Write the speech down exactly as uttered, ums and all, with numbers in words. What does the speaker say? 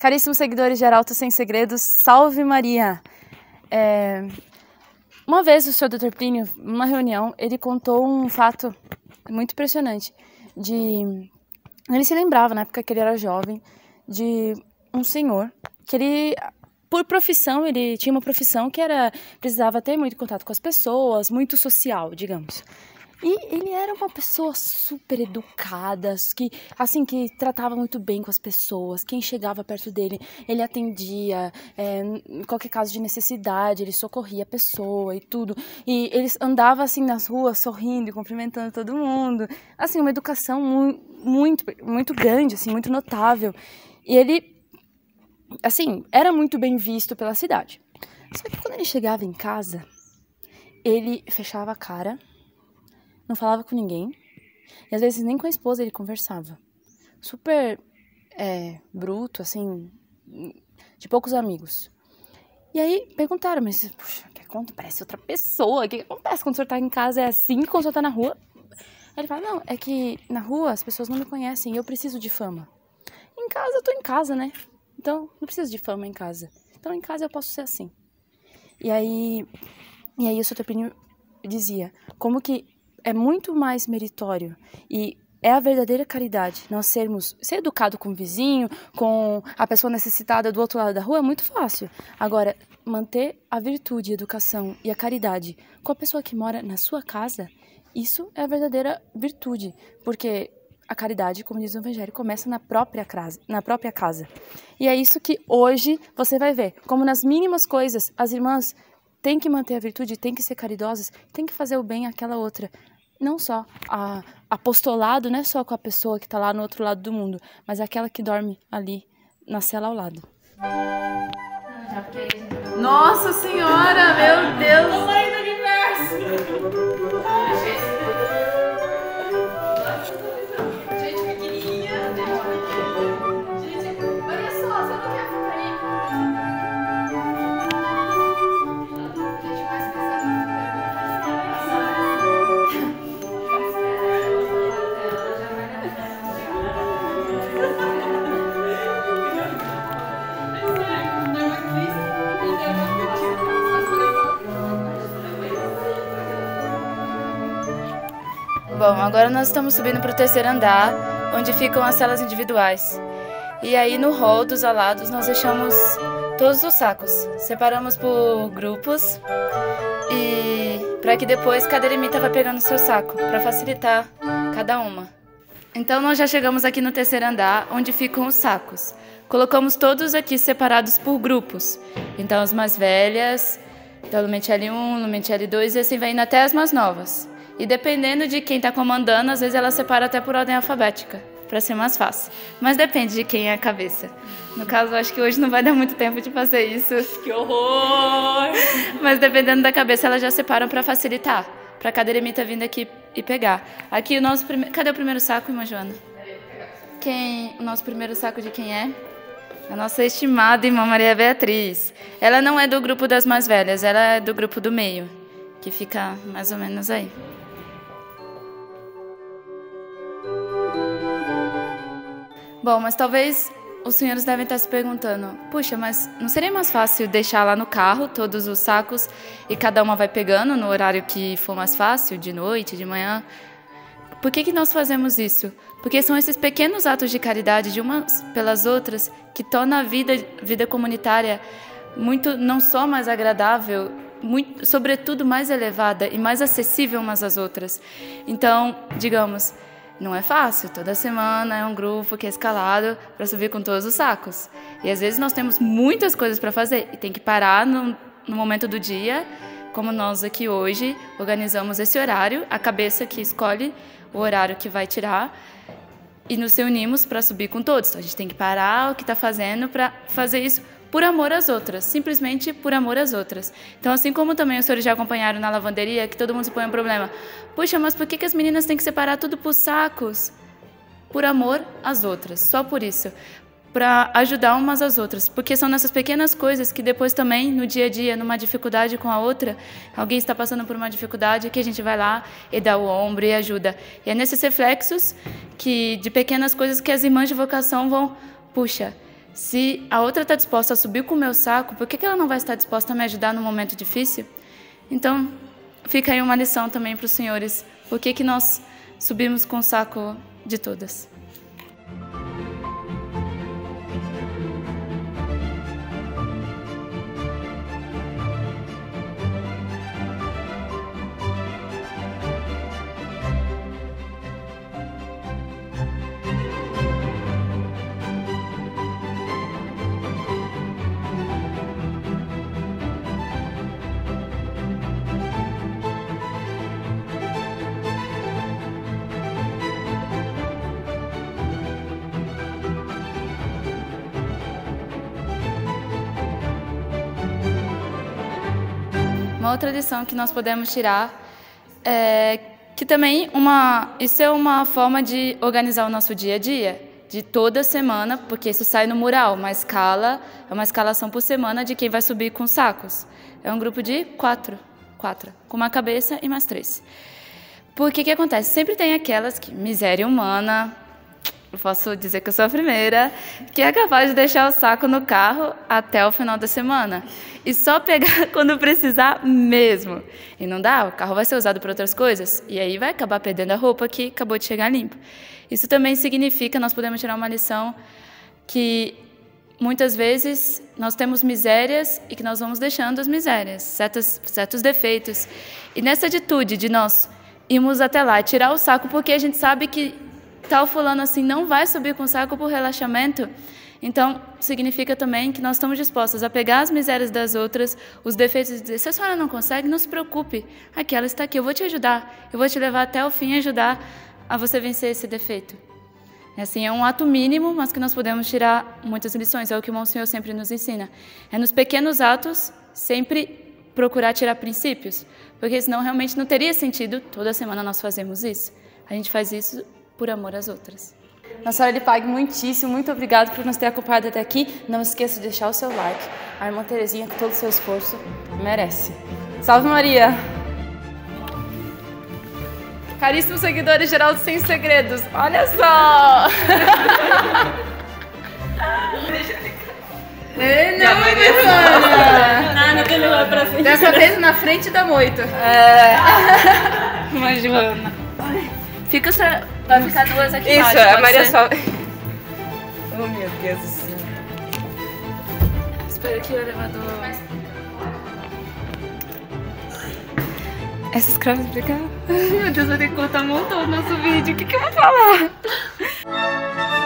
Caríssimos seguidores de Arauto Sem Segredos, salve Maria! É... Uma vez o senhor doutor Plínio, numa reunião, ele contou um fato muito impressionante. De... Ele se lembrava, na época que ele era jovem, de um senhor que ele... Por profissão, ele tinha uma profissão que era, precisava ter muito contato com as pessoas, muito social, digamos. E ele era uma pessoa super educada, que, assim, que tratava muito bem com as pessoas. Quem chegava perto dele, ele atendia, é, em qualquer caso de necessidade, ele socorria a pessoa e tudo. E ele andava, assim, nas ruas, sorrindo e cumprimentando todo mundo. Assim, uma educação mu muito, muito grande, assim, muito notável. E ele, assim, era muito bem visto pela cidade. Só que quando ele chegava em casa, ele fechava a cara, não falava com ninguém, e às vezes nem com a esposa ele conversava. Super é, bruto, assim, de poucos amigos. E aí perguntaram, mas, puxa, que conta? Parece outra pessoa, o que, que acontece quando o senhor tá em casa é assim, quando o senhor tá na rua? Aí ele fala, não, é que na rua as pessoas não me conhecem e eu preciso de fama. Em casa eu tô em casa, né? Então não preciso de fama em casa. Então em casa eu posso ser assim. E aí, e aí o senhor Plínio dizia, como que é muito mais meritório e é a verdadeira caridade. Nós sermos, ser educado com o vizinho, com a pessoa necessitada do outro lado da rua é muito fácil. Agora, manter a virtude, a educação e a caridade com a pessoa que mora na sua casa, isso é a verdadeira virtude. Porque a caridade, como diz o Evangelho, começa na própria casa, na própria casa. E é isso que hoje você vai ver. Como nas mínimas coisas, as irmãs têm que manter a virtude, têm que ser caridosas, têm que fazer o bem àquela outra. Não só a apostolado, não é só com a pessoa que está lá no outro lado do mundo, mas aquela que dorme ali na cela ao lado. Nossa Senhora, meu Deus! O mãe do universo! Gente pequenininha, gente pequenininha. Gente, olha só, você não quer ficar aí? Gente, mais Bom, agora nós estamos subindo para o terceiro andar, onde ficam as celas individuais. E aí no hall dos alados nós deixamos todos os sacos. Separamos por grupos e para que depois cada eremita vá pegando o seu saco, para facilitar cada uma. Então nós já chegamos aqui no terceiro andar, onde ficam os sacos. Colocamos todos aqui separados por grupos. Então as mais velhas, então Lumente L um, Lumente L dois e assim vai indo até as mais novas. E dependendo de quem está comandando, às vezes ela separa até por ordem alfabética, para ser mais fácil. Mas depende de quem é a cabeça. No caso, acho que hoje não vai dar muito tempo de fazer isso. Que horror! Mas dependendo da cabeça, elas já separam para facilitar, para cada eremita vindo aqui e pegar. Aqui o nosso primeiro... Cadê o primeiro saco, irmã Joana? Quem... O nosso primeiro saco de quem é? A nossa estimada irmã Maria Beatriz. Ela não é do grupo das mais velhas, ela é do grupo do meio, que fica mais ou menos aí. Bom, mas talvez os senhores devem estar se perguntando, puxa, mas não seria mais fácil deixar lá no carro todos os sacos e cada uma vai pegando no horário que for mais fácil, de noite, de manhã? Por que que nós fazemos isso? Porque são esses pequenos atos de caridade de umas pelas outras que tornam a vida, vida comunitária muito, não só mais agradável, muito, sobretudo mais elevada e mais acessível umas às outras. Então, digamos, não é fácil, toda semana é um grupo que é escalado para subir com todos os sacos. E às vezes nós temos muitas coisas para fazer e tem que parar no, no momento do dia, como nós aqui hoje organizamos esse horário, a cabeça que escolhe o horário que vai tirar e nos reunimos para subir com todos. Então a gente tem que parar o que está fazendo para fazer isso por amor às outras, simplesmente por amor às outras. Então, assim como também os senhores já acompanharam na lavanderia, que todo mundo se põe um problema. Puxa, mas por que que as meninas têm que separar tudo por sacos? Por amor às outras, só por isso. Para ajudar umas às outras. Porque são nessas pequenas coisas que depois também, no dia a dia, numa dificuldade com a outra, alguém está passando por uma dificuldade, que a gente vai lá e dá o ombro e ajuda. E é nesses reflexos que, de pequenas coisas que as irmãs de vocação vão, puxa, Se a outra está disposta a subir com o meu saco, por que que ela não vai estar disposta a me ajudar no momento difícil? Então, fica aí uma lição também para os senhores. Por que que nós subimos com o saco de todas? Uma outra lição que nós podemos tirar é que também uma, isso é uma forma de organizar o nosso dia a dia, de toda semana, porque isso sai no mural, uma escala, é uma escalação por semana de quem vai subir com sacos. É um grupo de quatro, quatro, com uma cabeça e mais três. Porque o que acontece? Sempre tem aquelas que, miséria humana, eu posso dizer que eu sou a primeira, que é capaz de deixar o saco no carro até o final da semana. E só pegar quando precisar mesmo. E não dá, o carro vai ser usado para outras coisas. E aí vai acabar perdendo a roupa que acabou de chegar limpa. Isso também significa, nós podemos tirar uma lição, que muitas vezes nós temos misérias e que nós vamos deixando as misérias, certos, certos defeitos. E nessa atitude de nós irmos até lá e tirar o saco, porque a gente sabe que tal fulano assim não vai subir com o saco por relaxamento, então significa também que nós estamos dispostos a pegar as misérias das outras, os defeitos, e dizer, se a senhora não consegue, não se preocupe, aqui ela está aqui, eu vou te ajudar, eu vou te levar até o fim e ajudar a você vencer esse defeito. Assim, é um ato mínimo, mas que nós podemos tirar muitas lições, é o que o Monsenhor sempre nos ensina. É nos pequenos atos sempre procurar tirar princípios, porque senão realmente não teria sentido toda semana nós fazermos isso. A gente faz isso por amor às outras. Nossa Senhora lhe pague muitíssimo, muito obrigado por nos ter acompanhado até aqui. Não esqueça de deixar o seu like. A irmã Terezinha, com todo o seu esforço, merece. Salve Maria! Caríssimos seguidores de Geraldo Sem Segredos, olha só! Ei, não, Joana! Não, não tem lugar pra frente. Dessa vez na frente da moita. É... Mas Joana... Fica essa... Vai ficar duas aqui Isso, embaixo, a Maria ser? só... Oh, meu Deus do céu. Espero que o elevador... Essa escrava explicar? Meu Deus, vai ter que cortar um montão do nosso vídeo. O que que eu vou falar?